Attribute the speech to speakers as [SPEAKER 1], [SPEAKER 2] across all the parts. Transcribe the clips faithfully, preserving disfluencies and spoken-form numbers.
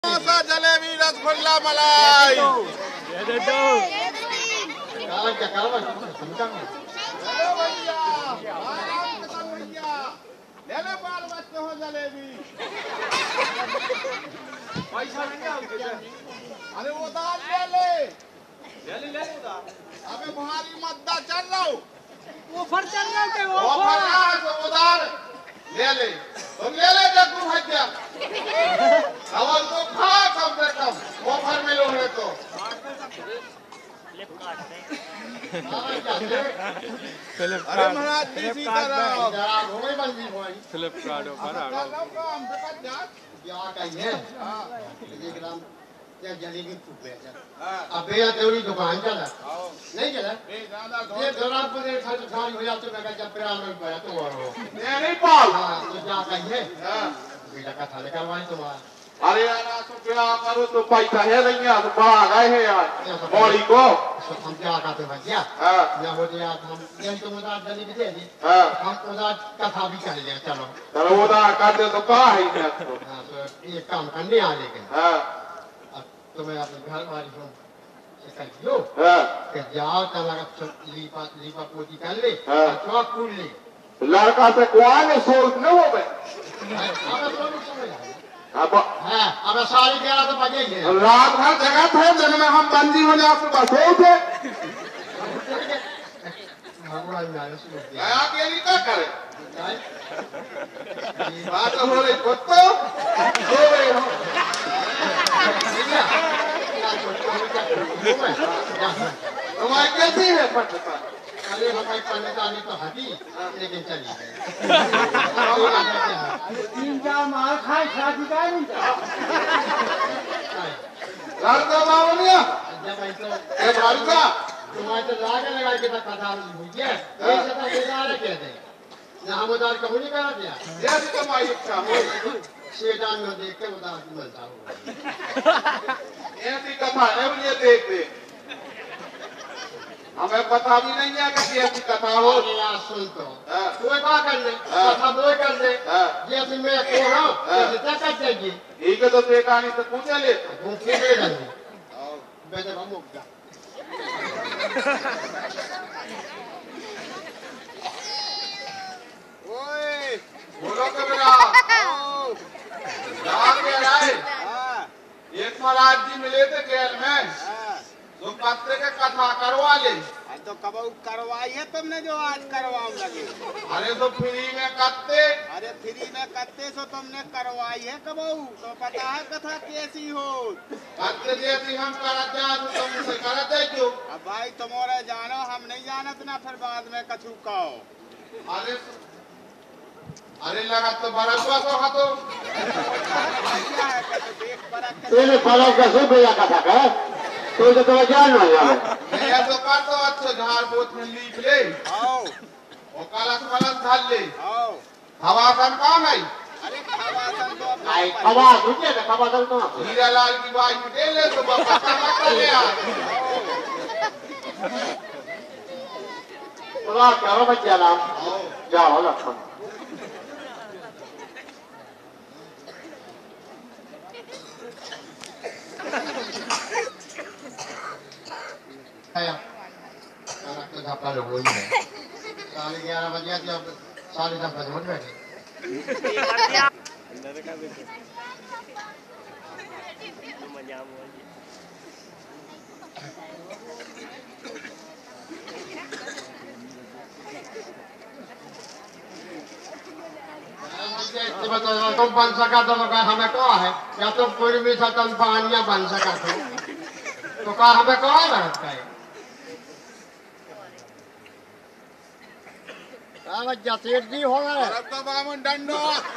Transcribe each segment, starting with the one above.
[SPEAKER 1] जलेबी रसगुल्ला मलाई बाल बच्चे हो जलेबी पैसा अरे वो दाल ले ले ले ले ले अबे भारी मद्दा चल रहा हूँ
[SPEAKER 2] ऑफर चल रहा है
[SPEAKER 1] ऑफर है उधार ले ले तुम ले ले जग्गू भैया अवल तो खा कम से कम ऑफर में लो है तो अरे महाराज जी सीताराम घूमे बंदी भाई
[SPEAKER 3] फ्लिपकार्ट ऑफर आ
[SPEAKER 1] गया
[SPEAKER 4] क्या कहिए एक ग्राम या जलेबी खूब बेचा अब ये तेरी दुकान चला नहीं चला ये जरा पर खर्च खाली हो जाते मैं जब प्यार में गया तो और
[SPEAKER 1] ये नहीं पाल
[SPEAKER 4] हां तो क्या कहिए बेटा का थाले करवाई तुम्हारा
[SPEAKER 1] अरे यार तो क्या करो तो पैसा है नहीं यार बाहर गए हैं यार बॉडी को
[SPEAKER 4] हम क्या कहते हैं भैया
[SPEAKER 1] हां
[SPEAKER 4] या हो गया हम ये तो मुझे जलेबी दे दी
[SPEAKER 1] हां
[SPEAKER 4] हम उधर कथा भी कर ले चलो
[SPEAKER 1] चलो वो ना करते तो का है इसको
[SPEAKER 4] हां तो ये काम करने आ लेकिन
[SPEAKER 1] हां
[SPEAKER 4] अब तो मैं अपने घर वाली हूं कर लो
[SPEAKER 1] हां
[SPEAKER 4] कि जाओ तो लगा लीपा लीपा पोती कर ले
[SPEAKER 1] हां
[SPEAKER 4] चौक पूछ ले
[SPEAKER 1] लड़का से कुआने सोच न हो बे अब
[SPEAKER 4] हां अब सारी ग्यारह तो बजे ही है
[SPEAKER 1] रात भर जगह थे दिन में हम बंदी होने आपके पास हो थे
[SPEAKER 4] भगवान नाम से
[SPEAKER 1] गया के लिए क्या करे बात हो रही कुत्तो हो रहे हो तुम्हारी कैसी है पटता
[SPEAKER 4] अरे हमारी पंडितानी तो हटी लेकिन चली गई
[SPEAKER 2] तीन चार माल खाए शादी का नहीं
[SPEAKER 1] लड़का बावनिया
[SPEAKER 4] जब ऐसा
[SPEAKER 1] ए भालका
[SPEAKER 4] तुम्हारे तो लागे लगा के तक कथा हुई है ये सदा बेकार कह दे ना हम उधर कबूल नहीं करा दिया
[SPEAKER 1] ये भी तुम्हारी इच्छा हो
[SPEAKER 4] शेतान में देख के उधर मिलता हुआ
[SPEAKER 1] ऐसी कथा है ये देख दे हमें पता भी नहीं है कि ऐसी कथा हो
[SPEAKER 4] यार सुन तो तू क्या कर ले कथा दो कर ले जैसे मैं को हूं जैसे क्या कर जाएगी
[SPEAKER 1] ठीक है तो बेकानी से पूछे ले
[SPEAKER 4] वो फिर ले जाएंगे बेटे हम उठ जा
[SPEAKER 1] ओए बोलो तो बेटा यार के राय एक महाराज जी मिले थे जेल में तो पत्ते के कथा करवा ले
[SPEAKER 2] तो कब करवाई है तुमने जो आज करवाओ लगे
[SPEAKER 1] अरे तो फ्री में कत्ते
[SPEAKER 2] अरे फ्री में कत्ते सो तुमने करवाई है कबू तो पता है कथा कैसी हो
[SPEAKER 1] कत्ते जैसी हम करत जा तो तुमसे करत है क्यों
[SPEAKER 2] अब भाई तुम्हारे जानो हम नहीं जानत ना फिर बाद में कछु कहो
[SPEAKER 1] अरे अरे लगा तो बरसवा को हाथो
[SPEAKER 4] तेरे फलों का सब या कथा का तो तो तो जान ना यार
[SPEAKER 1] मैं तो कर तो अच्छा झाड़ बोत में लीप ले
[SPEAKER 2] आओ
[SPEAKER 1] और कलश कलश ढाल ले
[SPEAKER 2] आओ
[SPEAKER 1] हवासन कहाँ है
[SPEAKER 2] अरे खवासन तो
[SPEAKER 4] आई खवा तुझे तो खवा तो
[SPEAKER 1] हीरा लाल की बाई में दे ले तो बाबा का ले आ
[SPEAKER 4] बोला क्या हो बच्चा नाम जाओ लखन आया तो घपला लोग वही है साढ़े ग्यारह बजे जब साढ़े दस बजे उठ बैठे तुम बन सका तो हमें कहा है या तो पूरी भी तुम पानिया बन सका तो कहा हमें कहा लगता है सेठ जी हो गए
[SPEAKER 1] तो बामन डंडो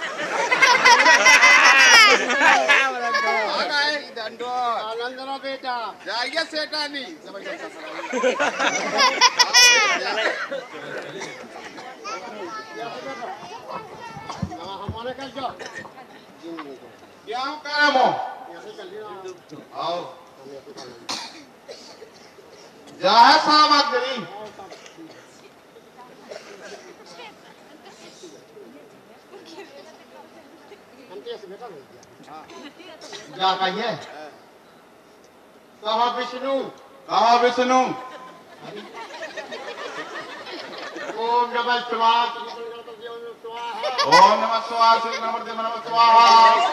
[SPEAKER 1] डंडो
[SPEAKER 4] आनंद बेटा
[SPEAKER 1] जाइए सेठानी
[SPEAKER 4] हमारे कल जाओ
[SPEAKER 1] क्या काम हो आओ जा सामग्री
[SPEAKER 4] हम कैसे बेटा क्या कहिए कहा विष्णु
[SPEAKER 1] कहा विष्णु
[SPEAKER 4] ओम नमः शिवाय
[SPEAKER 1] ओम नमः शिवाय श्री नमः नमः स्वाहा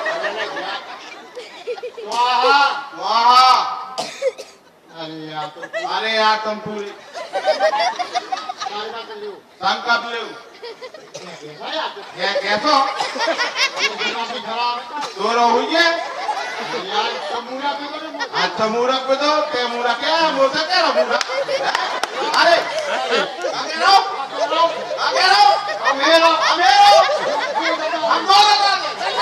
[SPEAKER 4] स्वाहा
[SPEAKER 1] स्वाहा।
[SPEAKER 4] अरे यार तो
[SPEAKER 1] अरे यार तुम पूरी
[SPEAKER 4] संकल्प लो
[SPEAKER 1] संकल्प लो
[SPEAKER 4] कैसा यार
[SPEAKER 1] ये कैसो
[SPEAKER 4] बिना भी खराब
[SPEAKER 1] दोरो हुई है
[SPEAKER 4] यार समूरा पे बोले
[SPEAKER 1] अच्छा मूरख पे दो ते मूरख क्या मुझसे क्या रहा मूरख अरे आगे रहो आगे रहो
[SPEAKER 4] अमेरो अमेरो
[SPEAKER 1] हम बोल रहे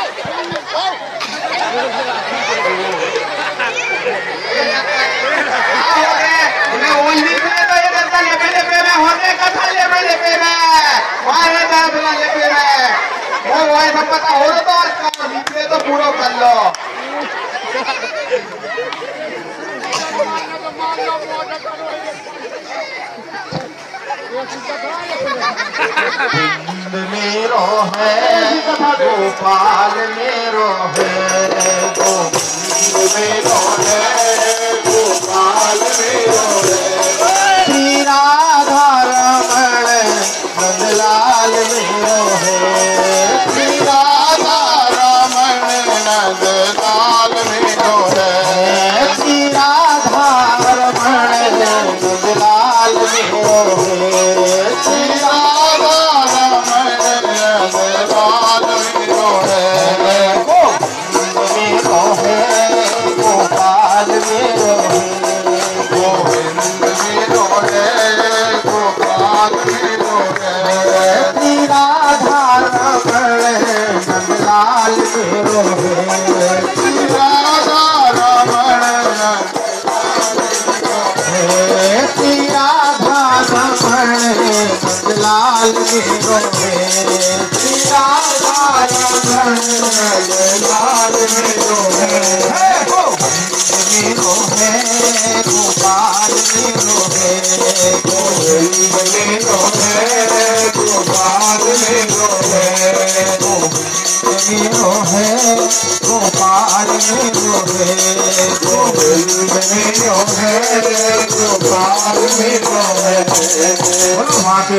[SPEAKER 2] मैं ओनली पे तो ये करता ले पहले पे मैं होने का था ले पहले पे मैं मारे ना बिना ले पे मैं वो वो सब पता हो तो और काम निकले तो पूरा कर लो
[SPEAKER 4] मेरो है गोपाल मेरो है गोविंद मेरो है गोपाल मेरो है श्री राधा रमण नंदलाल मेरो है श्री राधा रमण नंदलाल मेरो है श्री राधा रमण नंदलाल मेरो है श्री राधा रमण नंदलाल मेरो है गोविंद मेरो है गोपाल मेरो है गोविंद मेरो है गोपाल मेरो है श्री राधा रमण नंदलाल मेरो है श्री राधा रमण श्री राधा रमण नंदलाल मेरो है श्री राधा रमण नंदलाल मेरो है मेरो है गोपाल मेरो है गोविंद मेरो है गोपाल मेरो है गोविंद मेरो है गोपाल मेरो है गोविंद मेरो है गोपाल मेरो है।